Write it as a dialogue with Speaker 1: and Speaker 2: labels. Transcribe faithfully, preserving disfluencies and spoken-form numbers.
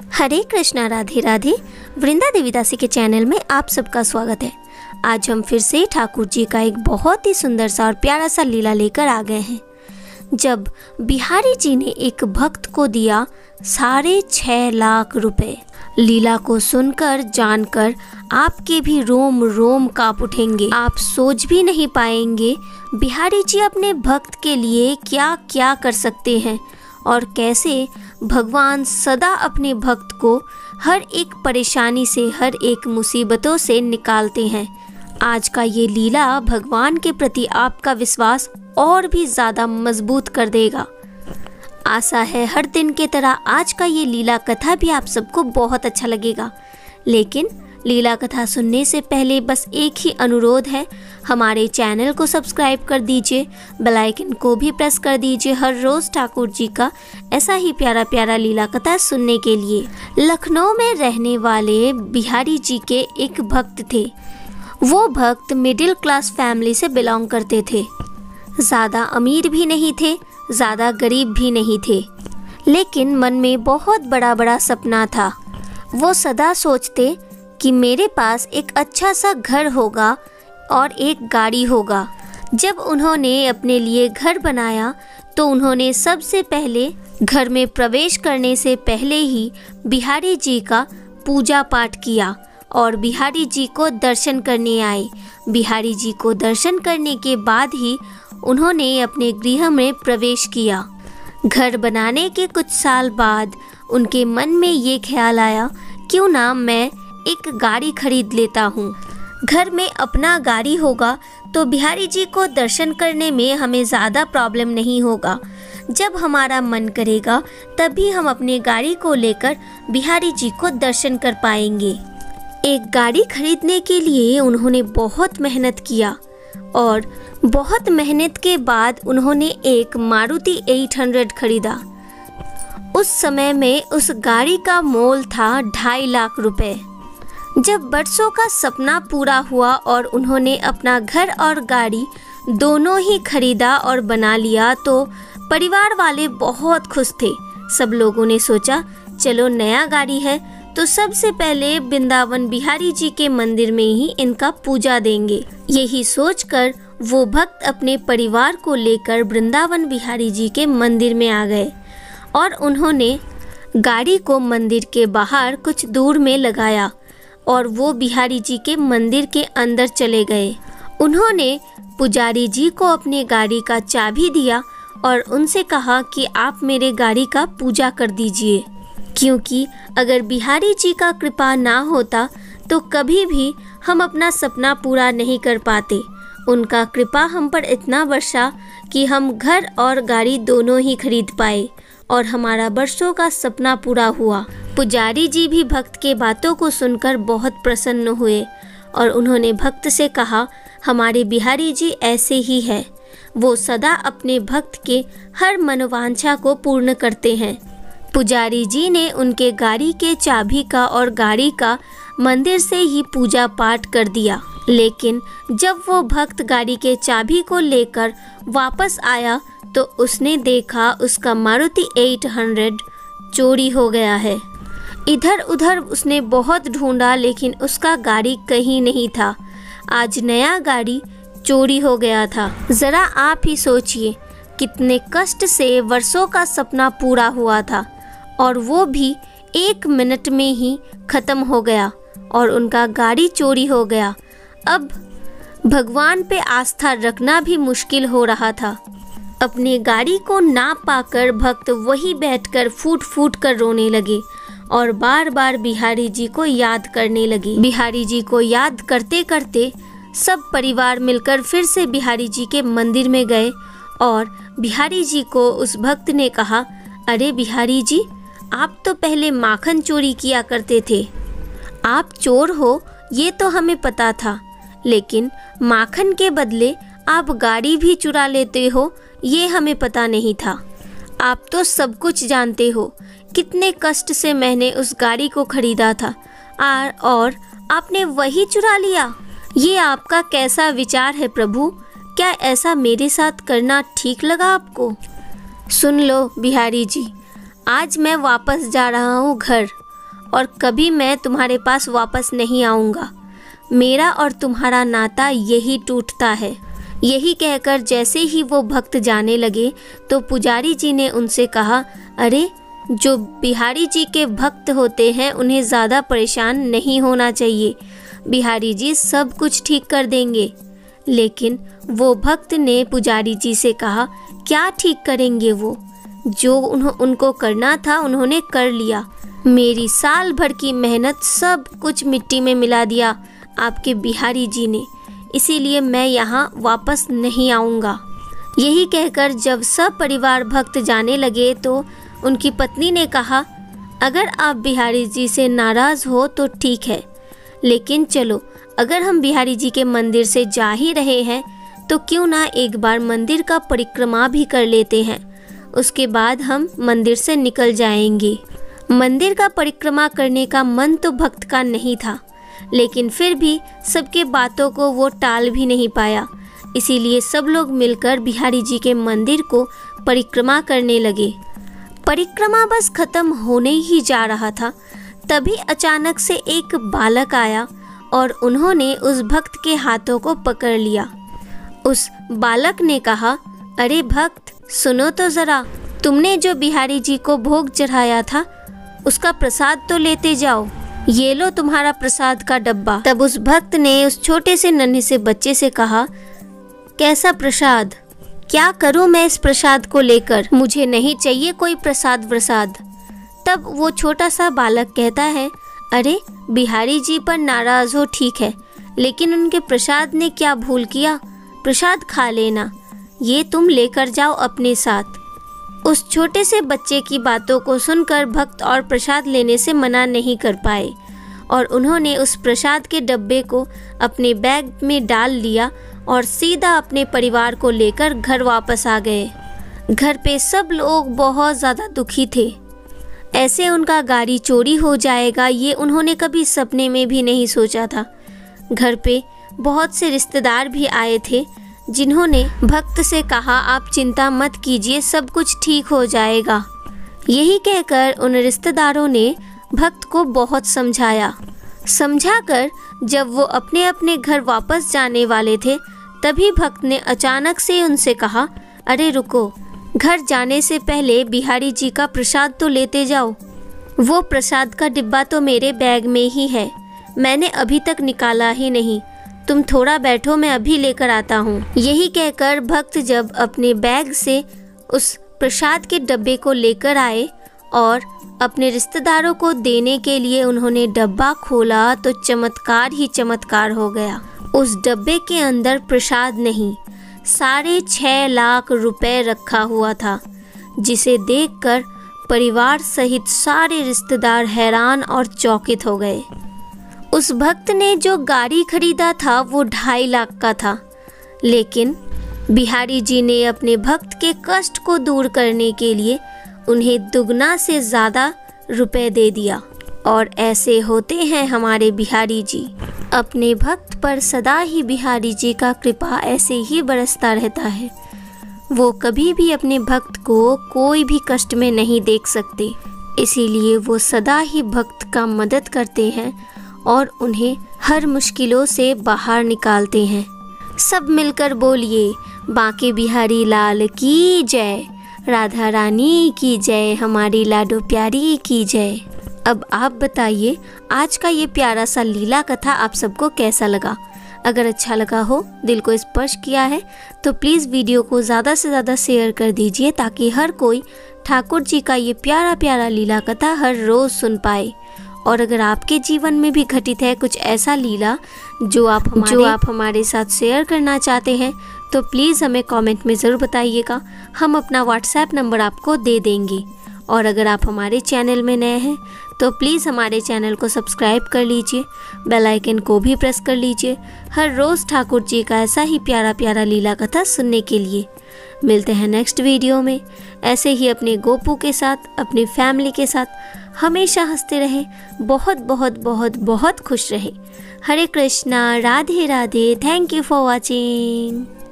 Speaker 1: हरे कृष्णा, राधे राधे। वृंदा देवी दासी के चैनल में आप सबका स्वागत है। आज हम फिर से ठाकुर जी का एक बहुत ही सुंदर सा और प्यारा सा लीला लेकर आ गए हैं। जब बिहारी जी ने एक भक्त को दिया साढ़े छः लाख रुपए। लीला को सुनकर जानकर आपके भी रोम रोम कांप उठेंगे। आप सोच भी नहीं पाएंगे बिहारी जी अपने भक्त के लिए क्या क्या कर सकते हैं और कैसे भगवान सदा अपने भक्त को हर एक परेशानी से, हर एक मुसीबतों से निकालते हैं। आज का ये लीला भगवान के प्रति आपका विश्वास और भी ज़्यादा मजबूत कर देगा। आशा है हर दिन की तरह आज का ये लीला कथा भी आप सबको बहुत अच्छा लगेगा। लेकिन लीला कथा सुनने से पहले बस एक ही अनुरोध है, हमारे चैनल को सब्सक्राइब कर दीजिए, बेल आइकन को भी प्रेस कर दीजिए हर रोज़ ठाकुर जी का ऐसा ही प्यारा प्यारा लीला कथा सुनने के लिए। लखनऊ में रहने वाले बिहारी जी के एक भक्त थे। वो भक्त मिडिल क्लास फैमिली से बिलोंग करते थे। ज़्यादा अमीर भी नहीं थे, ज़्यादा गरीब भी नहीं थे, लेकिन मन में बहुत बड़ा बड़ा सपना था। वो सदा सोचते कि मेरे पास एक अच्छा सा घर होगा और एक गाड़ी होगा। जब उन्होंने अपने लिए घर बनाया तो उन्होंने सबसे पहले घर में प्रवेश करने से पहले ही बिहारी जी का पूजा पाठ किया और बिहारी जी को दर्शन करने आए। बिहारी जी को दर्शन करने के बाद ही उन्होंने अपने गृह में प्रवेश किया। घर बनाने के कुछ साल बाद उनके मन में ये ख्याल आया, क्यों ना मैं एक गाड़ी खरीद लेता हूँ। घर में अपना गाड़ी होगा तो बिहारी जी को दर्शन करने में हमें ज़्यादा प्रॉब्लम नहीं होगा। जब हमारा मन करेगा तभी हम अपने गाड़ी को लेकर बिहारी जी को दर्शन कर पाएंगे। एक गाड़ी खरीदने के लिए उन्होंने बहुत मेहनत किया और बहुत मेहनत के बाद उन्होंने एक मारुति आठ सौ खरीदा। उस समय में उस गाड़ी का मोल था ढाई लाख रुपए। जब बरसों का सपना पूरा हुआ और उन्होंने अपना घर और गाड़ी दोनों ही खरीदा और बना लिया तो परिवार वाले बहुत खुश थे। सब लोगों ने सोचा चलो नया गाड़ी है तो सबसे पहले वृंदावन बिहारी जी के मंदिर में ही इनका पूजा देंगे। यही सोचकर वो भक्त अपने परिवार को लेकर वृंदावन बिहारी जी के मंदिर में आ गए और उन्होंने गाड़ी को मंदिर के बाहर कुछ दूर में लगाया और वो बिहारी जी के मंदिर के अंदर चले गए। उन्होंने पुजारी जी को अपने गाड़ी का चाबी दिया और उनसे कहा कि आप मेरे गाड़ी का पूजा कर दीजिए, क्योंकि अगर बिहारी जी का कृपा ना होता तो कभी भी हम अपना सपना पूरा नहीं कर पाते। उनका कृपा हम पर इतना वर्षा कि हम घर और गाड़ी दोनों ही खरीद पाए और हमारा वर्षों का सपना पूरा हुआ। पुजारी जी भी भक्त के बातों को सुनकर बहुत प्रसन्न हुए और उन्होंने भक्त से कहा, हमारे बिहारी जी ऐसे ही है, वो सदा अपने भक्त के हर मनोवांछा को पूर्ण करते हैं। पुजारी जी ने उनके गाड़ी के चाबी का और गाड़ी का मंदिर से ही पूजा पाठ कर दिया। लेकिन जब वो भक्त गाड़ी के चाबी को लेकर वापस आया तो उसने देखा उसका मारुति आठ सौ चोरी हो गया है। इधर उधर उसने बहुत ढूंढा लेकिन उसका गाड़ी कहीं नहीं था। आज नया गाड़ी चोरी हो गया था। ज़रा आप ही सोचिए कितने कष्ट से वर्षों का सपना पूरा हुआ था और वो भी एक मिनट में ही ख़त्म हो गया और उनका गाड़ी चोरी हो गया। अब भगवान पे आस्था रखना भी मुश्किल हो रहा था। अपने गाड़ी को ना पाकर भक्त वही बैठकर फूट फूट कर रोने लगे और बार बार बिहारी जी को याद करने लगे। बिहारी जी को याद करते करते सब परिवार मिलकर फिर से बिहारी जी के मंदिर में गए और बिहारी जी को उस भक्त ने कहा, अरे बिहारी जी, आप तो पहले माखन चोरी किया करते थे। आप चोर हो ये तो हमें पता था, लेकिन माखन के बदले आप गाड़ी भी चुरा लेते हो ये हमें पता नहीं था। आप तो सब कुछ जानते हो, कितने कष्ट से मैंने उस गाड़ी को खरीदा था और आपने वही चुरा लिया। ये आपका कैसा विचार है प्रभु? क्या ऐसा मेरे साथ करना ठीक लगा आपको? सुन लो बिहारी जी, आज मैं वापस जा रहा हूँ घर और कभी मैं तुम्हारे पास वापस नहीं आऊँगा। मेरा और तुम्हारा नाता यही टूटता है। यही कहकर जैसे ही वो भक्त जाने लगे तो पुजारी जी ने उनसे कहा, अरे जो बिहारी जी के भक्त होते हैं उन्हें ज़्यादा परेशान नहीं होना चाहिए, बिहारी जी सब कुछ ठीक कर देंगे। लेकिन वो भक्त ने पुजारी जी से कहा, क्या ठीक करेंगे वो? जो उन्हों उनको करना था उन्होंने कर लिया। मेरी साल भर की मेहनत सब कुछ मिट्टी में मिला दिया आपके बिहारी जी ने, इसीलिए मैं यहाँ वापस नहीं आऊँगा। यही कहकर जब सब परिवार भक्त जाने लगे तो उनकी पत्नी ने कहा, अगर आप बिहारी जी से नाराज़ हो तो ठीक है, लेकिन चलो अगर हम बिहारी जी के मंदिर से जा ही रहे हैं तो क्यों ना एक बार मंदिर का परिक्रमा भी कर लेते हैं, उसके बाद हम मंदिर से निकल जाएंगे। मंदिर का परिक्रमा करने का मन तो भक्त का नहीं था, लेकिन फिर भी सबके बातों को वो टाल भी नहीं पाया। इसीलिए सब लोग मिलकर बिहारी जी के मंदिर को परिक्रमा करने लगे। परिक्रमा बस खत्म होने ही जा रहा था, तभी अचानक से एक बालक आया और उन्होंने उस भक्त के हाथों को पकड़ लिया। उस बालक ने कहा, अरे भक्त सुनो तो ज़रा, तुमने जो बिहारी जी को भोग चढ़ाया था उसका प्रसाद तो लेते जाओ, ये लो तुम्हारा प्रसाद का डब्बा। तब उस भक्त ने उस छोटे से नन्हे से बच्चे से कहा, कैसा प्रसाद? क्या करूं मैं इस प्रसाद को लेकर? मुझे नहीं चाहिए कोई प्रसाद प्रसाद। तब वो छोटा सा बालक कहता है, अरे बिहारी जी पर नाराज़ हो ठीक है, लेकिन उनके प्रसाद ने क्या भूल किया? प्रसाद खा लेना, ये तुम लेकर जाओ अपने साथ। उस छोटे से बच्चे की बातों को सुनकर भक्त और प्रसाद लेने से मना नहीं कर पाए और उन्होंने उस प्रसाद के डब्बे को अपने बैग में डाल लिया और सीधा अपने परिवार को लेकर घर वापस आ गए। घर पे सब लोग बहुत ज़्यादा दुखी थे। ऐसे उनका गाड़ी चोरी हो जाएगा ये उन्होंने कभी सपने में भी नहीं सोचा था। घर पे बहुत से रिश्तेदार भी आए थे जिन्होंने भक्त से कहा, आप चिंता मत कीजिए, सब कुछ ठीक हो जाएगा। यही कहकर उन रिश्तेदारों ने भक्त को बहुत समझाया। समझाकर जब वो अपने अपने घर वापस जाने वाले थे तभी भक्त ने अचानक से उनसे कहा, अरे रुको, घर जाने से पहले बिहारी जी का प्रसाद तो लेते जाओ। वो प्रसाद का डिब्बा तो मेरे बैग में ही है, मैंने अभी तक निकाला ही नहीं। तुम थोड़ा बैठो, मैं अभी लेकर आता हूँ। यही कहकर भक्त जब अपने बैग से उस प्रसाद के डब्बे को लेकर आए और अपने रिश्तेदारों को देने के लिए उन्होंने डब्बा खोला तो चमत्कार ही चमत्कार हो गया। उस डब्बे के अंदर प्रसाद नहीं, साढ़े छः लाख रुपए रखा हुआ था, जिसे देखकर परिवार सहित सारे रिश्तेदार हैरान और चौकित हो गए। उस भक्त ने जो गाड़ी खरीदा था वो ढाई लाख का था, लेकिन बिहारी जी ने अपने भक्त के कष्ट को दूर करने के लिए उन्हें दुगना से ज़्यादा रुपए दे दिया। और ऐसे होते हैं हमारे बिहारी जी। अपने भक्त पर सदा ही बिहारी जी का कृपा ऐसे ही बरसता रहता है। वो कभी भी अपने भक्त को कोई भी कष्ट में नहीं देख सकते, इसीलिए वो सदा ही भक्त का मदद करते हैं और उन्हें हर मुश्किलों से बाहर निकालते हैं। सब मिलकर बोलिए, बांके बिहारी लाल की जय, राधा रानी की जय, हमारी लाडो प्यारी की जय। अब आप बताइए आज का ये प्यारा सा लीला कथा आप सबको कैसा लगा? अगर अच्छा लगा हो, दिल को स्पर्श किया है तो प्लीज़ वीडियो को ज़्यादा से ज़्यादा शेयर कर दीजिए ताकि हर कोई ठाकुर जी का ये प्यारा प्यारा लीला कथा हर रोज़ सुन पाए। और अगर आपके जीवन में भी घटित है कुछ ऐसा लीला जो आप हमारे जो आप हमारे साथ शेयर करना चाहते हैं तो प्लीज़ हमें कमेंट में ज़रूर बताइएगा, हम अपना व्हाट्सएप नंबर आपको दे देंगे। और अगर आप हमारे चैनल में नए हैं तो प्लीज़ हमारे चैनल को सब्सक्राइब कर लीजिए, बेल आइकन को भी प्रेस कर लीजिए हर रोज़ ठाकुर जी का ऐसा ही प्यारा प्यारा लीला कथा सुनने के लिए। मिलते हैं नेक्स्ट वीडियो में। ऐसे ही अपने गोपू के साथ, अपनी फैमिली के साथ हमेशा हंसते रहें, बहुत बहुत बहुत बहुत खुश रहें। Hare Krishna, Radhe Radhe. Thank you for watching.